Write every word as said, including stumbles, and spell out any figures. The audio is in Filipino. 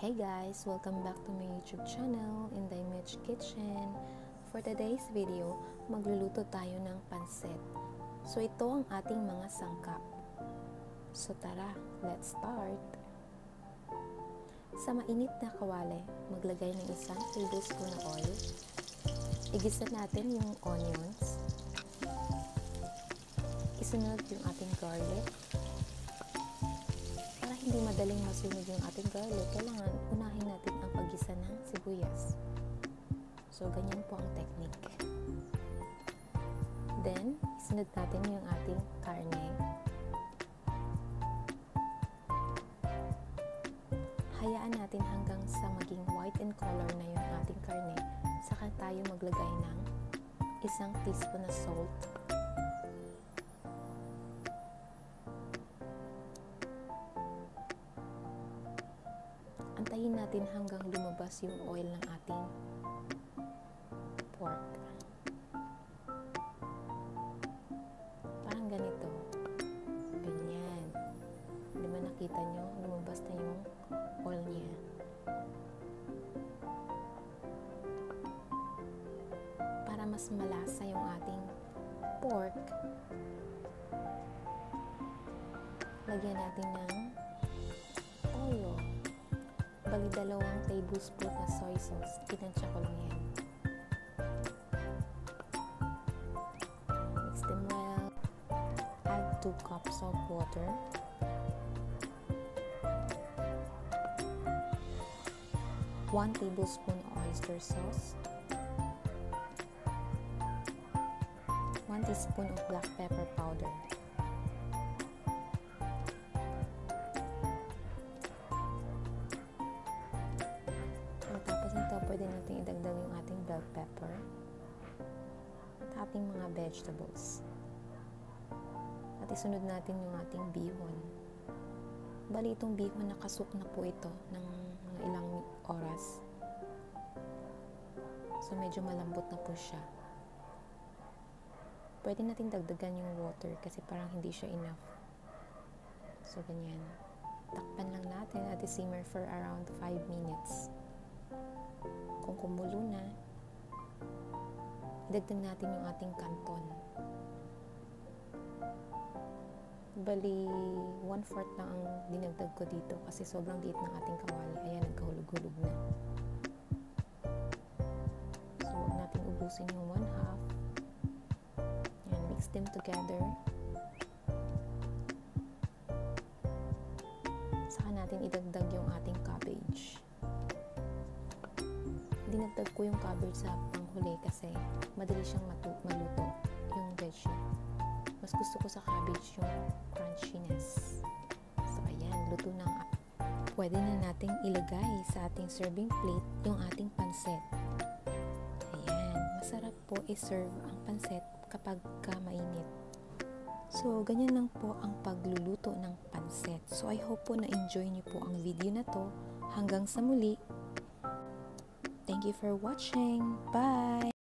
Hey guys! Welcome back to my YouTube channel, Inday Mitch Kitchen. For today's video, magluluto tayo ng pansit. So ito ang ating mga sangkap. So tara, let's start! Sa mainit na kawali, maglagay ng isang tablespoon na oil. Igisa natin yung onions. Isunod yung ating garlic. Para hindi madaling masunog yung ating garlic, kailangan unahin natin ang paggisa ng sibuyas. So, ganyan po ang technique. Then, isunod natin yung ating karne. Hayaan natin hanggang sa maging white in color na yung ating karne. Saka tayo maglagay ng isang teaspoon na salt. Antayin natin hanggang lumabas yung oil ng ating pork. Parang ganito. Ganyan. Di ba nakita nyo? Lumabas na yung oil niya. Para mas malasa yung ating pork, lagyan natin ng toyo. Bali dalawang tablespoon na soy sauce. Tinansya ko lang yan. Mix them well. Add two cups of water. one tablespoon oyster sauce. one teaspoon of black pepper powder. Pwede natin idagdag yung ating bell pepper at ating mga vegetables. At isunod natin yung ating bihon. Bali itong bihon, nakasuk na po ito ng mga ilang oras. So medyo malambot na po siya. Pwede natin dagdagan yung water kasi parang hindi siya enough. So ganyan. Takpan lang natin at i-simmer for around five minutes. Kung kumulo na, idagdag natin yung ating kanton. Bali, one fourth lang ang dinagdag ko dito kasi sobrang liit ng ating kawali. Ayan, nagkahulog-hulog na. So, huwag natin ubusin yung one half. Ayan, mix them together. Saka natin idagdag yung ating cabbage. Dinagdag ko yung cabbage sa panghuli kasi madali siyang maluto yung veggie. Mas gusto ko sa cabbage yung crunchiness. So, ayan, luto na nga. Pwede na nating ilagay sa ating serving plate yung ating pansit. Ayan, masarap po i-serve ang pansit kapag ka mainit. So, ganyan lang po ang pagluluto ng pansit. So, I hope po na-enjoy niyo po ang video na to. Hanggang sa muli. Thank you for watching. Bye!